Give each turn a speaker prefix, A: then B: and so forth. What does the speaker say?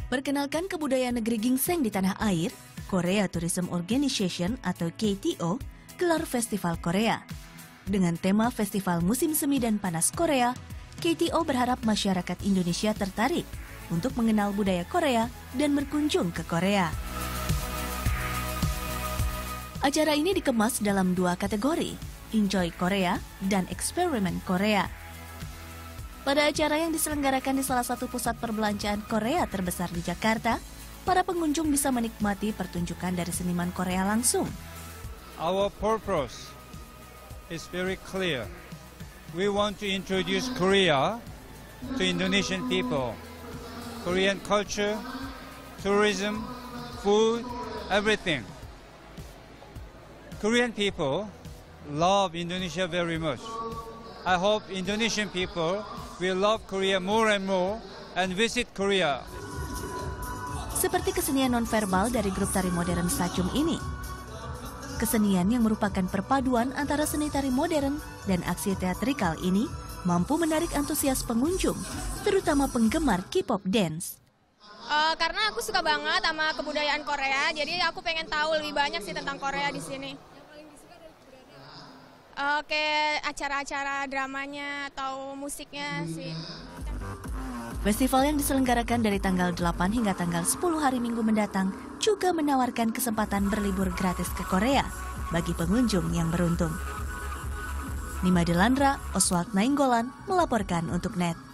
A: Perkenalkan kebudayaan negeri ginseng di tanah air, Korea Tourism Organization atau KTO gelar Festival Korea. Dengan tema Festival Musim Semi dan Panas Korea, KTO berharap masyarakat Indonesia tertarik untuk mengenal budaya Korea dan berkunjung ke Korea. Acara ini dikemas dalam dua kategori, Enjoy Korea dan Eksperimen Korea. Pada acara yang diselenggarakan di salah satu pusat perbelanjaan Korea terbesar di Jakarta, para pengunjung bisa menikmati pertunjukan dari seniman Korea langsung.
B: Our purpose is very clear. We want to introduce Korea to Indonesian people. Korean culture, tourism, food, everything. Korean people love Indonesia very much. I hope Indonesian people will love Korea more and more and visit Korea.
A: Seperti kesenian nonverbal dari grup tari modern Sachum ini. Kesenian yang merupakan perpaduan antara seni tari modern dan aksi teatrikal ini mampu menarik antusias pengunjung, terutama penggemar K-pop dance.
C: Karena aku suka banget sama kebudayaan Korea, jadi aku pengen tahu lebih banyak sih tentang Korea di sini. Kayak acara-acara dramanya atau musiknya sih.
A: Festival yang diselenggarakan dari tanggal 8 hingga tanggal 10 hari Minggu mendatang juga menawarkan kesempatan berlibur gratis ke Korea bagi pengunjung yang beruntung. Nima Delandra, Oswald Nainggolan melaporkan untuk NET.